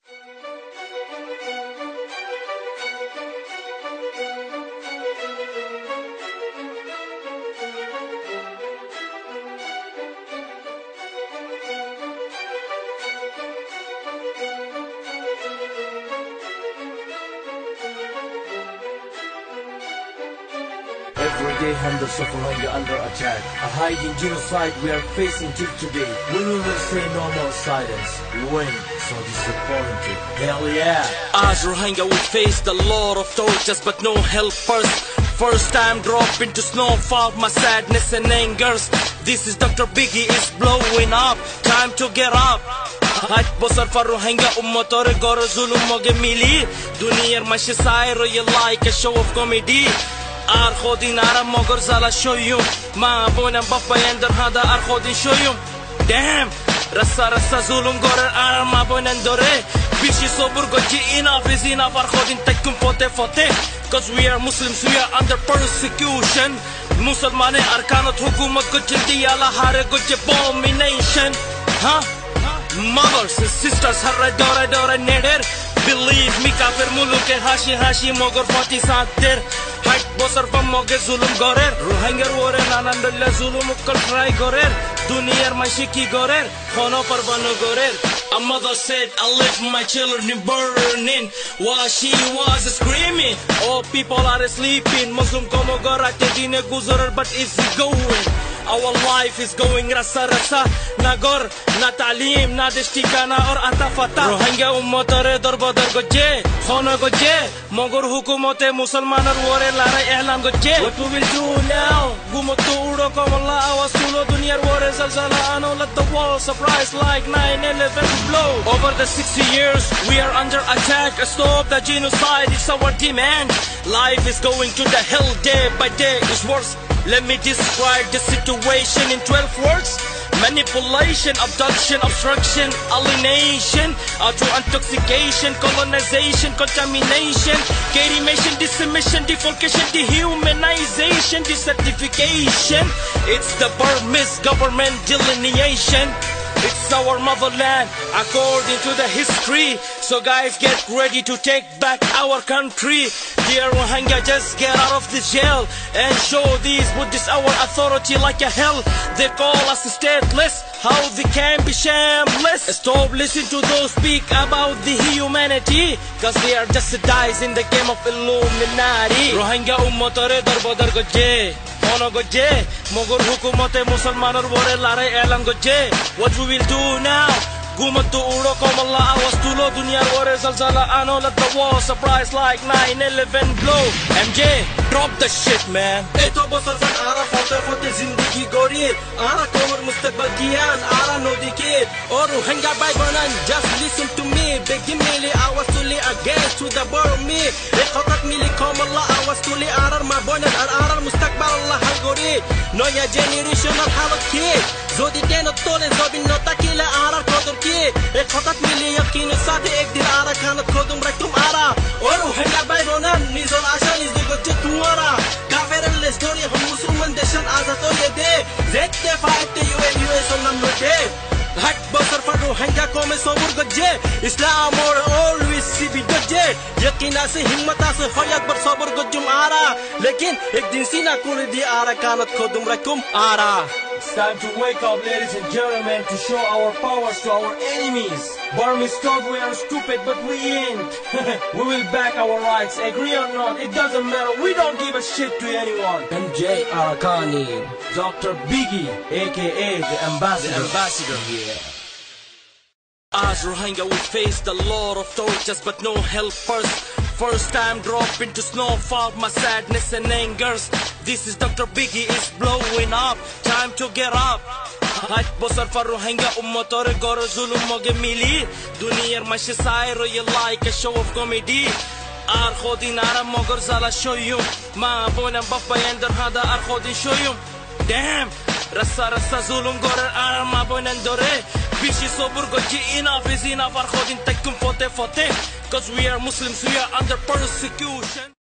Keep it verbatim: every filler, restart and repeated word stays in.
Every day hundreds of Rohingya under attack. A hiding genocide we are facing till today. We will say no more silence. We win, so disappointed. Hell yeah! As Rohingya we face the lot of tortures but no help first. First time drop into snowfall, my sadness and angers. This is Doctor Biggie is blowing up. Time to get up. Haj bosar for Rohingya ummatore goro zulum moge mili. Duniyar mashi sairo ye like a show of comedy. Ar خودی نرم مگر زلا شویم ما بونم بابا یندر هدا ار خودی شویم damn رسا رسا ظلم گورر ار ما بونن دوره بیشی صبر گوچی enough is enough ار خودین تکم فوته فوته cause we are Muslims we are under persecution مسلمان ارکانت حکومت کو جلدی الا ہارے گوچے abomination huh mothers and sisters har dore dore neder believe me kafir muluke hashi hashi mogar fati sater Hajj bosar pa moge zulum gorer Rohingya wore nanandolla zulum ukkal try gorer Duniyar mashiki gorer Khono parvano gorer A mother said I left my children in burning while she was screaming All people are sleeping Muslim komo gorate dine guzarar but it's going Our life is going rasa rasa Na gor, na ta'lim, na dishtikana or atafata Rohingya ummatare dar badar gojje Khona gojje Mogur hukumote musalmanar wore lara ihlan gojje What we will do now Gumotu udo kom Allah awas tulo Duniyar wore zalzala ano let the wall surprise like nine eleven blow Over the sixty years we are under attack Stop the genocide it's our demand Life is going to the hell day by day is worse Let me describe the situation in twelve words Manipulation, abduction, obstruction, alienation Auto intoxication, colonization, contamination Carimation, decimation, defolication, dehumanization Desertification It's the Burmese government delineation It's our motherland according to the history So guys get ready to take back our country Dear Rohingya just get out of the jail And show these Buddhists our authority like a hell They call us stateless How they can be shameless Stop listening to those speak about the humanity Cause they are just dice in the game of Illuminati Rohingya ummatare darbadar gojje Ono gojje Mogur hukumote musalmanar wore lare elan gojje What we will do now Gumattu udo kom Allah awas tulo Duniyar wore zalzala ano let the wall surprise like nine eleven blow M J drop the shit man Eto bosar san ara fote fote zindagi gori Ara komar mustaqbal kiyan ara nodi kid Or Rohingya bhai banan just listen to me Begin mili awas tuli against to the Burmi Ek khatat mili kom Allah awas tuli arar ma bonan ar arar mustaqbal Allah hal gori Noya generation ar halak kid Zodi teno tole zobin no takila arar kodur ki Ek khatat mili yakin sathi ek din ara khanat khodum raktum ara Or Rohingya bhai banan nizor ashan is the gojje tuara Kafir le story hum musliman deshan azato ye de Zette fight the U N U S on number de Hajj bosar for Rohingya ko me sobur gojje Islam or always si bi gojje Yakina se himmata se hayat bar sobur gojjum ara Lekin ek din sina kuli di ara kanat khodum rakum ara It's time to wake up, ladies and gentlemen, to show our powers to our enemies. Burmese thought we are stupid, but we ain't. We will back our rights, agree or not, it doesn't matter. We don't give a shit to anyone. M J Arakani, Doctor Biggie, aka the ambassador. The ambassador here. As Rohingya we face the lot of tortures, but no help first. First time drop into snowfall, my sadness and angers. This is Doctor Biggie is blowing up. Time to get up. Hajj bosar for Rohingya ummatore goro zulum moge mili. Duniyar mashi sairo ye like a show of comedy. Ar khodi naram mogar zala shoyum. Ma bonam bappa yandar hada ar khodi shoyum. Damn. Rasa rasa zulum gorer ar ma bonan dore. Bishi sobur gochi enough is enough ar khodin takum fote fote. Cause we are Muslims, we are under persecution.